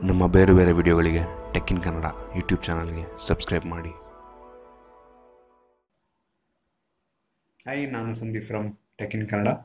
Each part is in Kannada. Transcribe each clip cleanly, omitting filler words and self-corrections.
ನಮ್ಮ ಬೇರೆ ಬೇರೆ ವಿಡಿಯೋಗಳಿಗೆ ಟೆಕ್ ಇನ್ ಕನ್ನಡ ಯೂಟ್ಯೂಬ್ ಚಾನಲ್ಗೆ ಸಬ್ಸ್ಕ್ರೈಬ್ ಮಾಡಿ. ಹಾಯ್, ನಾನು Sandeep from tech in Kannada.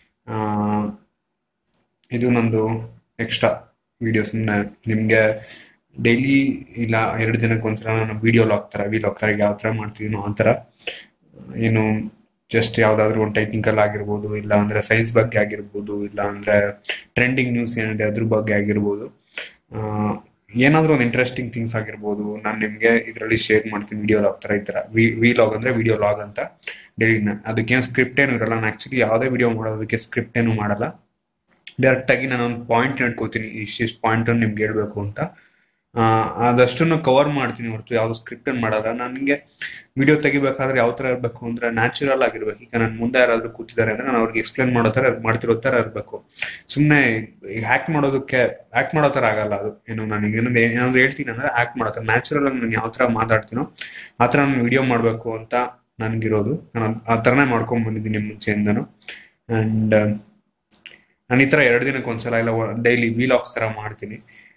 ಇದು ನಂದು ಎಕ್ಸ್ಟ್ರಾ ವೀಡಿಯೋಸ್. ನಿಮಗೆ ಡೈಲಿ ಇಲ್ಲ 2 ದಿನಕ್ಕೆ ಒಂದ್ಸಲ ನಾನು ವಿ ಲಾಗ್ ಥರ ಯಾವ ಥರ ಮಾಡ್ತಿದ್ದೀನೋ ಆ ಥರ, ಏನು ಜಸ್ಟ್ ಯಾವುದಾದ್ರೂ ಒಂದು ಟೆಕ್ನಿಕಲ್ ಆಗಿರ್ಬೋದು, ಇಲ್ಲ ಅಂದರೆ ಸೈನ್ಸ್ ಬಗ್ಗೆ ಆಗಿರ್ಬೋದು, ಇಲ್ಲ ಅಂದರೆ ಟ್ರೆಂಡಿಂಗ್ ನ್ಯೂಸ್ ಏನಿದೆ ಅದ್ರ ಬಗ್ಗೆ ಆಗಿರ್ಬೋದು, ಏನಾದರೂ ಒಂದು ಇಂಟ್ರೆಸ್ಟಿಂಗ್ ಥಿಂಗ್ಸ್ ಆಗಿರ್ಬೋದು, ನಾನು ನಿಮಗೆ ಇದರಲ್ಲಿ ಶೇರ್ ಮಾಡ್ತೀನಿ ವಿಡಿಯೋ ಲಾಗ್ ಥರ. ಈ ಥರ ವಿ ಲಾಗ್ ಅಂದರೆ ವಿಡಿಯೋ ಲಾಗ್ ಅಂತ ಡೈಲಿ. ಅದಕ್ಕೇನು ಸ್ಕ್ರಿಪ್ಟ್ ಏನು ಇರಲ್ಲ. ನಾನು ಆ್ಯಕ್ಚುಲಿ ಯಾವುದೇ ವಿಡಿಯೋ ಮಾಡೋದಕ್ಕೆ ಸ್ಕ್ರಿಪ್ಟ್ ಏನು ಮಾಡಲ್ಲ. ಡೈರೆಕ್ಟಾಗಿ ನಾನು ಒಂದು ಪಾಯಿಂಟ್ ಇಟ್ಕೋತೀನಿ, ಇಷ್ಟಿಷ್ಟು ಪಾಯಿಂಟನ್ನು ನಿಮ್ಗೆ ಹೇಳ್ಬೇಕು ಅಂತ. ಅದಷ್ಟನ್ನು ಕವರ್ ಮಾಡ್ತೀನಿ ಹೊರತು ಯಾವುದು ಸ್ಕ್ರಿಪ್ಟ್ ಏನು ಮಾಡಲ್ಲ. ನನಗೆ ವಿಡಿಯೋ ತೆಗಿಬೇಕಾದ್ರೆ ಯಾವ ಥರ ಇರಬೇಕು ಅಂದರೆ ನ್ಯಾಚುರಲ್ ಆಗಿರ್ಬೇಕು. ಈಗ ನನ್ನ ಮುಂದೆ ಯಾರಾದರೂ ಕೂತಿದ್ದಾರೆ ಅಂದರೆ ನಾನು ಅವ್ರಿಗೆ ಎಕ್ಸ್ಪ್ಲೇನ್ ಮಾಡ್ತಿರೋ ಥರ ಇರಬೇಕು. ಸುಮ್ಮನೆ ಆ್ಯಕ್ಟ್ ಮಾಡೋ ಥರ ಆಗಲ್ಲ ಅದು. ಏನು ನನಗೆ ಏನಾದ್ರು ಹೇಳ್ತೀನಿ ಅಂದರೆ ಆ್ಯಕ್ಟ್ ಮಾಡೋ ಥರ ನ್ಯಾಚುರಲ್ ಆಗಿ ನಾನು ಯಾವ ಥರ ಮಾತಾಡ್ತೀನೋ ಆ ಥರ ನಾನು ವಿಡಿಯೋ ಮಾಡಬೇಕು ಅಂತ ನನಗಿರೋದು. ನಾನು ಆ ಥರನೇ ಮಾಡ್ಕೊಂಡು ಬಂದಿದ್ದೀನಿ ಮುಂಚೆಯಿಂದನು. ಆ್ಯಂಡ್ ನಾನು ಈ ಥರ 2 ದಿನಕ್ಕೆ ಒಂದ್ಸಲ ಇಲ್ಲ ಡೈಲಿ ವಿಲಾಗ್ಸ್ ಥರ ಮಾಡ್ತೀನಿ.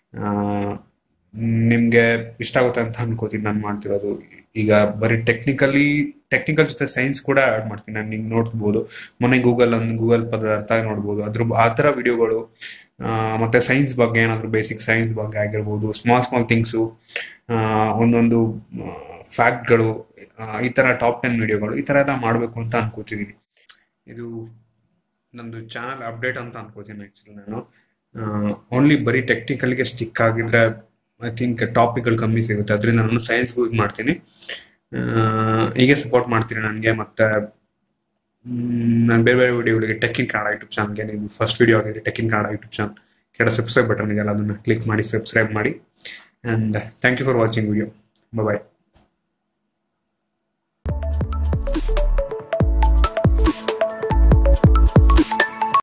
ನಿಮಗೆ ಇಷ್ಟ ಆಗುತ್ತೆ ಅಂತ ಅನ್ಕೋತೀನಿ ನಾನು ಮಾಡ್ತಿರೋದು. ಈಗ ಬರೀ ಟೆಕ್ನಿಕಲ್ ಜೊತೆ ಸೈನ್ಸ್ ಕೂಡ ಆ್ಯಡ್ ಮಾಡ್ತೀನಿ. ನಾನು ನಿಮ್ಗೆ ನೋಡ್ಬೋದು, ಮೊನ್ನೆ ಗೂಗಲ್ ಪದಾರ್ಥ ನೋಡ್ಬೋದು, ಆ ಥರ ವಿಡಿಯೋಗಳು. ಮತ್ತು ಸೈನ್ಸ್ ಬಗ್ಗೆ ಏನಾದರೂ ಬೇಸಿಕ್ ಸೈನ್ಸ್ ಬಗ್ಗೆ ಆಗಿರ್ಬೋದು, ಸ್ಮಾಲ್ ಥಿಂಗ್ಸು, ಒಂದೊಂದು ಫ್ಯಾಕ್ಟ್ಗಳು, ಈ ಥರ ಟಾಪ್ 10 ವಿಡಿಯೋಗಳು, ಈ ಥರ ಎಲ್ಲ ಮಾಡಬೇಕು ಅಂತ ಅನ್ಕೋತಿದ್ದೀನಿ. ಇದು ನಂದು ಚಾನಲ್ ಅಪ್ಡೇಟ್ ಅಂತ ಅನ್ಕೋತೀನಿ. ಆ್ಯಕ್ಚುಲಿ ನಾನು ಓನ್ಲಿ ಬರೀ ಟೆಕ್ನಿಕಲ್ಗೆ ಸ್ಟಿಕ್ ಆಗಿದ್ರೆ ಐ ಥಿಂಕ್ ಟಾಪಿಕ್ಗಳು ಕಮ್ಮಿ ಸಿಗುತ್ತೆ. ಅದರಿಂದ ನಾನು ಸೈನ್ಸ್ಗೂ ಇದು ಮಾಡ್ತೀನಿ. ಹೀಗೆ ಸಪೋರ್ಟ್ ಮಾಡ್ತೀನಿ ನನಗೆ. ಮತ್ತು ನಾನು ಬೇರೆ ಬೇರೆ ವಿಡಿಯೋಗಳಿಗೆ ಟೆಕ್ ಇನ್ ಕನ್ನಡ ಯೂಟ್ಯೂಬ್ ಚಾನಲ್ಗೆ, ನೀವು ಫಸ್ಟ್ ವಿಡಿಯೋ ಆಗಿದ್ರೆ tech in Kannada YouTube channel ಕೆಳ ಸಬ್ಸ್ಕ್ರೈಬ್ ಬಟನ್ ಇದೆಯಲ್ಲ, ಅದನ್ನು ಕ್ಲಿಕ್ ಮಾಡಿ ಸಬ್ಸ್ಕ್ರೈಬ್ ಮಾಡಿ. And thank you for watching video. Bye.